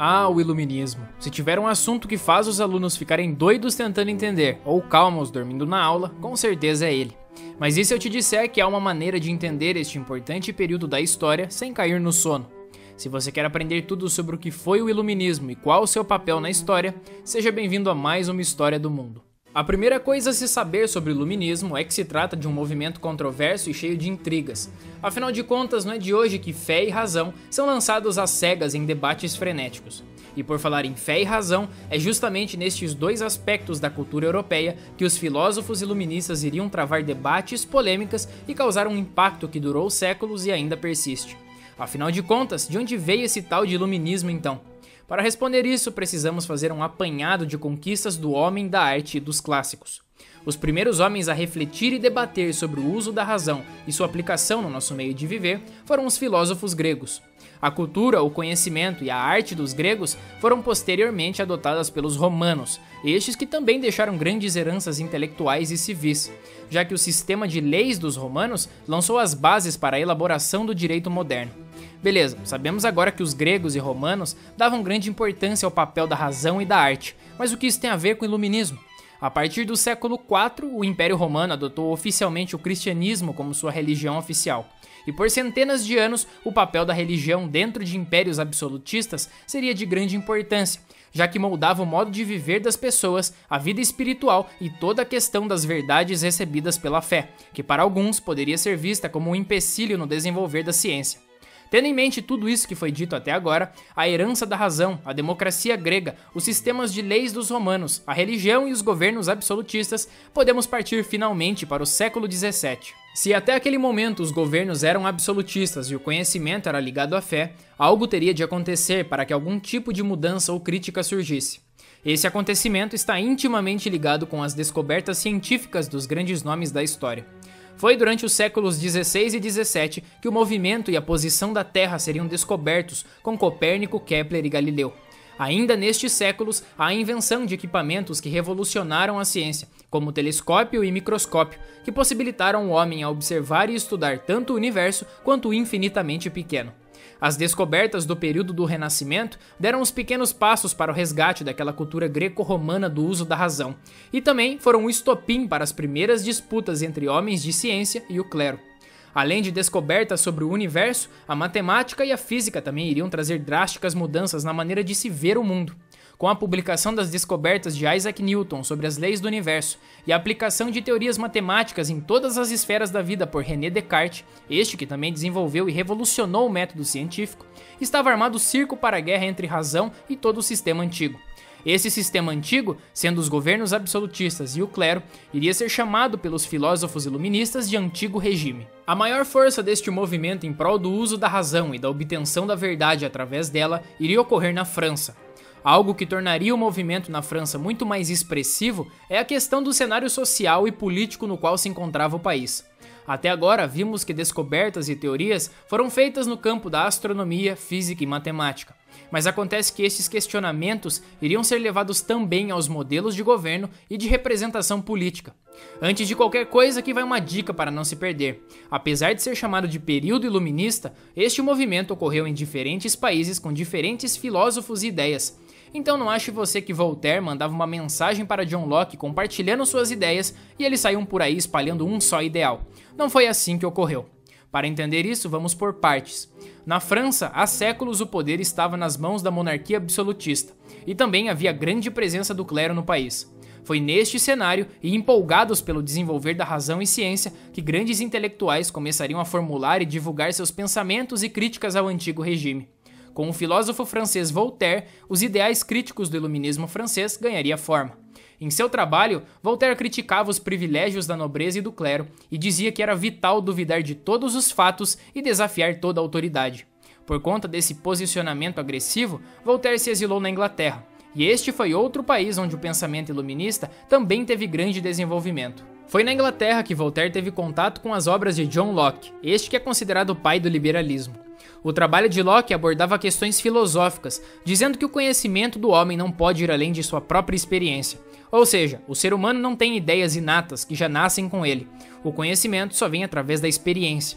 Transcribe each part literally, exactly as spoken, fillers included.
Ah, o iluminismo. Se tiver um assunto que faz os alunos ficarem doidos tentando entender, ou calmos dormindo na aula, com certeza é ele. Mas e se eu te disser que há uma maneira de entender este importante período da história sem cair no sono? Se você quer aprender tudo sobre o que foi o iluminismo e qual o seu papel na história, seja bem-vindo a mais uma História do Mundo. A primeira coisa a se saber sobre o iluminismo é que se trata de um movimento controverso e cheio de intrigas. Afinal de contas, não é de hoje que fé e razão são lançados às cegas em debates frenéticos. E por falar em fé e razão, é justamente nestes dois aspectos da cultura europeia que os filósofos iluministas iriam travar debates, polêmicas e causar um impacto que durou séculos e ainda persiste. Afinal de contas, de onde veio esse tal de iluminismo então? Para responder isso, precisamos fazer um apanhado de conquistas do homem, da arte e dos clássicos. Os primeiros homens a refletir e debater sobre o uso da razão e sua aplicação no nosso meio de viver foram os filósofos gregos. A cultura, o conhecimento e a arte dos gregos foram posteriormente adotadas pelos romanos, estes que também deixaram grandes heranças intelectuais e civis, já que o sistema de leis dos romanos lançou as bases para a elaboração do direito moderno. Beleza, sabemos agora que os gregos e romanos davam grande importância ao papel da razão e da arte, mas o que isso tem a ver com o iluminismo? A partir do século quatro, o Império Romano adotou oficialmente o cristianismo como sua religião oficial. E por centenas de anos, o papel da religião dentro de impérios absolutistas seria de grande importância, já que moldava o modo de viver das pessoas, a vida espiritual e toda a questão das verdades recebidas pela fé, que para alguns poderia ser vista como um empecilho no desenvolver da ciência. Tendo em mente tudo isso que foi dito até agora, a herança da razão, a democracia grega, os sistemas de leis dos romanos, a religião e os governos absolutistas, podemos partir finalmente para o século dezessete. Se até aquele momento os governos eram absolutistas e o conhecimento era ligado à fé, algo teria de acontecer para que algum tipo de mudança ou crítica surgisse. Esse acontecimento está intimamente ligado com as descobertas científicas dos grandes nomes da história. Foi durante os séculos dezesseis e dezessete que o movimento e a posição da Terra seriam descobertos com Copérnico, Kepler e Galileu. Ainda nestes séculos, há a invenção de equipamentos que revolucionaram a ciência, como o telescópio e microscópio, que possibilitaram o homem a observar e estudar tanto o universo quanto o infinitamente pequeno. As descobertas do período do Renascimento deram os pequenos passos para o resgate daquela cultura greco-romana do uso da razão, e também foram o estopim para as primeiras disputas entre homens de ciência e o clero. Além de descobertas sobre o universo, a matemática e a física também iriam trazer drásticas mudanças na maneira de se ver o mundo. Com a publicação das descobertas de Isaac Newton sobre as leis do universo e a aplicação de teorias matemáticas em todas as esferas da vida por René Descartes, este que também desenvolveu e revolucionou o método científico, estava armado o circo para a guerra entre razão e todo o sistema antigo. Esse sistema antigo, sendo os governos absolutistas e o clero, iria ser chamado pelos filósofos iluministas de Antigo Regime. A maior força deste movimento em prol do uso da razão e da obtenção da verdade através dela iria ocorrer na França. Algo que tornaria o movimento na França muito mais expressivo é a questão do cenário social e político no qual se encontrava o país. Até agora, vimos que descobertas e teorias foram feitas no campo da astronomia, física e matemática. Mas acontece que esses questionamentos iriam ser levados também aos modelos de governo e de representação política. Antes de qualquer coisa, aqui vai uma dica para não se perder. Apesar de ser chamado de período iluminista, este movimento ocorreu em diferentes países com diferentes filósofos e ideias. Então não ache você que Voltaire mandava uma mensagem para John Locke compartilhando suas ideias e eles saíam por aí espalhando um só ideal. Não foi assim que ocorreu. Para entender isso, vamos por partes. Na França, há séculos o poder estava nas mãos da monarquia absolutista, e também havia grande presença do clero no país. Foi neste cenário, e empolgados pelo desenvolver da razão e ciência, que grandes intelectuais começariam a formular e divulgar seus pensamentos e críticas ao antigo regime. Com o filósofo francês Voltaire, os ideais críticos do iluminismo francês ganharia forma. Em seu trabalho, Voltaire criticava os privilégios da nobreza e do clero e dizia que era vital duvidar de todos os fatos e desafiar toda a autoridade. Por conta desse posicionamento agressivo, Voltaire se exilou na Inglaterra, e este foi outro país onde o pensamento iluminista também teve grande desenvolvimento. Foi na Inglaterra que Voltaire teve contato com as obras de John Locke, este que é considerado o pai do liberalismo. O trabalho de Locke abordava questões filosóficas, dizendo que o conhecimento do homem não pode ir além de sua própria experiência. Ou seja, o ser humano não tem ideias inatas que já nascem com ele. O conhecimento só vem através da experiência.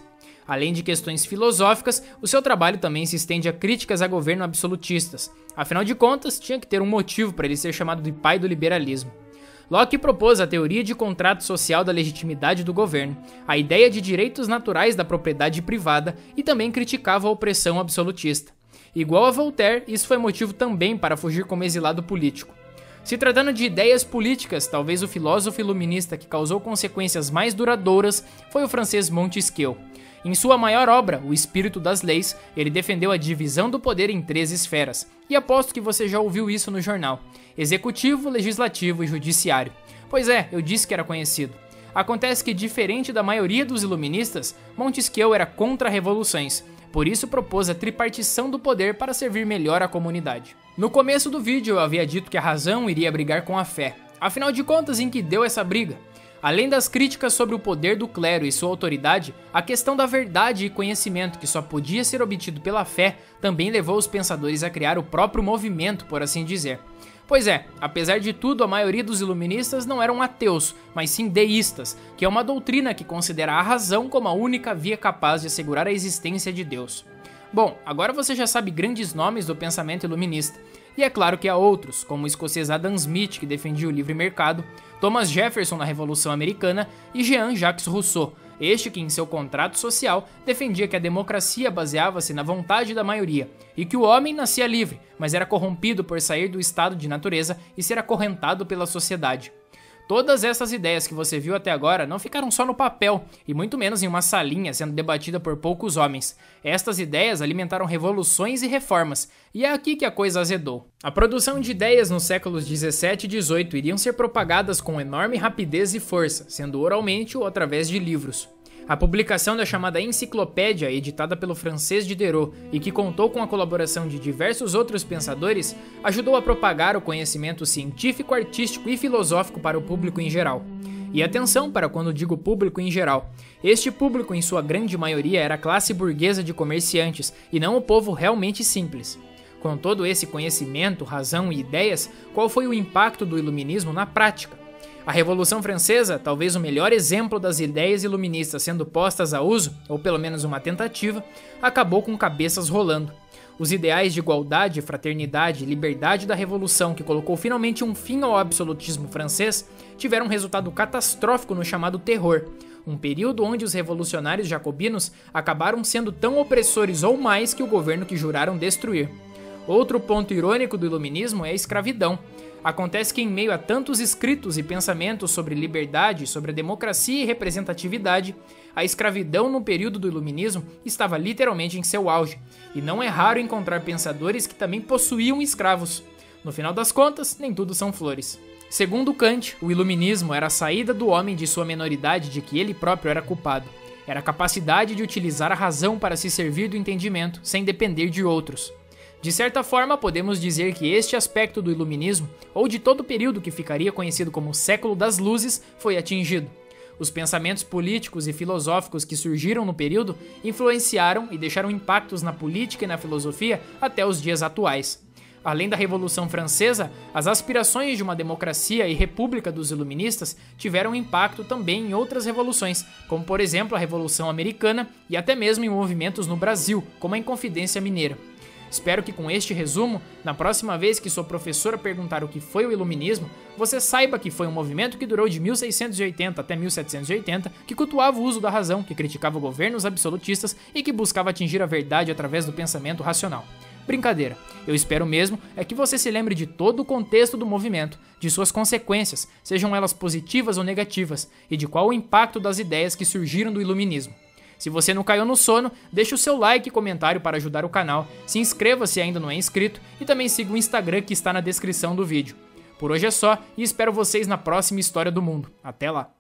Além de questões filosóficas, o seu trabalho também se estende a críticas a governo absolutistas. Afinal de contas, tinha que ter um motivo para ele ser chamado de pai do liberalismo. Locke propôs a teoria de contrato social da legitimidade do governo, a ideia de direitos naturais da propriedade privada e também criticava a opressão absolutista. Igual a Voltaire, isso foi motivo também para fugir como exilado político. Se tratando de ideias políticas, talvez o filósofo iluminista que causou consequências mais duradouras foi o francês Montesquieu. Em sua maior obra, O Espírito das Leis, ele defendeu a divisão do poder em três esferas, e aposto que você já ouviu isso no jornal: executivo, legislativo e judiciário. Pois é, eu disse que era conhecido. Acontece que, diferente da maioria dos iluministas, Montesquieu era contra revoluções, por isso propôs a tripartição do poder para servir melhor à comunidade. No começo do vídeo eu havia dito que a razão iria brigar com a fé. Afinal de contas, em que deu essa briga? Além das críticas sobre o poder do clero e sua autoridade, a questão da verdade e conhecimento que só podia ser obtido pela fé também levou os pensadores a criar o próprio movimento, por assim dizer. Pois é, apesar de tudo, a maioria dos iluministas não eram ateus, mas sim deístas, que é uma doutrina que considera a razão como a única via capaz de assegurar a existência de Deus. Bom, agora você já sabe grandes nomes do pensamento iluminista. E é claro que há outros, como o escocês Adam Smith, que defendia o livre mercado, Thomas Jefferson na Revolução Americana e Jean-Jacques Rousseau, este que em seu contrato social defendia que a democracia baseava-se na vontade da maioria e que o homem nascia livre, mas era corrompido por sair do estado de natureza e ser acorrentado pela sociedade. Todas essas ideias que você viu até agora não ficaram só no papel, e muito menos em uma salinha sendo debatida por poucos homens. Estas ideias alimentaram revoluções e reformas, e é aqui que a coisa azedou. A produção de ideias nos séculos dezessete e dezoito iriam ser propagadas com enorme rapidez e força, sendo oralmente ou através de livros. A publicação da chamada Enciclopédia, editada pelo francês Diderot e que contou com a colaboração de diversos outros pensadores, ajudou a propagar o conhecimento científico, artístico e filosófico para o público em geral. E atenção para quando digo público em geral. Este público, em sua grande maioria, era a classe burguesa de comerciantes e não o povo realmente simples. Com todo esse conhecimento, razão e ideias, qual foi o impacto do iluminismo na prática? A Revolução Francesa, talvez o melhor exemplo das ideias iluministas sendo postas a uso, ou pelo menos uma tentativa, acabou com cabeças rolando. Os ideais de igualdade, fraternidade e liberdade da Revolução, que colocou finalmente um fim ao absolutismo francês, tiveram um resultado catastrófico no chamado Terror, um período onde os revolucionários jacobinos acabaram sendo tão opressores ou mais que o governo que juraram destruir. Outro ponto irônico do iluminismo é a escravidão. Acontece que em meio a tantos escritos e pensamentos sobre liberdade, sobre a democracia e representatividade, a escravidão no período do iluminismo estava literalmente em seu auge, e não é raro encontrar pensadores que também possuíam escravos. No final das contas, nem tudo são flores. Segundo Kant, o iluminismo era a saída do homem de sua menoridade de que ele próprio era culpado. Era a capacidade de utilizar a razão para se servir do entendimento, sem depender de outros. De certa forma, podemos dizer que este aspecto do iluminismo, ou de todo o período que ficaria conhecido como século das luzes, foi atingido. Os pensamentos políticos e filosóficos que surgiram no período influenciaram e deixaram impactos na política e na filosofia até os dias atuais. Além da Revolução Francesa, as aspirações de uma democracia e república dos iluministas tiveram impacto também em outras revoluções, como por exemplo a Revolução Americana e até mesmo em movimentos no Brasil, como a Inconfidência Mineira. Espero que com este resumo, na próxima vez que sua professora perguntar o que foi o iluminismo, você saiba que foi um movimento que durou de mil seiscentos e oitenta até mil setecentos e oitenta, que cultuava o uso da razão, que criticava governos absolutistas e que buscava atingir a verdade através do pensamento racional. Brincadeira, eu espero mesmo é que você se lembre de todo o contexto do movimento, de suas consequências, sejam elas positivas ou negativas, e de qual o impacto das ideias que surgiram do iluminismo. Se você não caiu no sono, deixe o seu like e comentário para ajudar o canal, se inscreva se ainda não é inscrito e também siga o Instagram que está na descrição do vídeo. Por hoje é só e espero vocês na próxima História do Mundo. Até lá!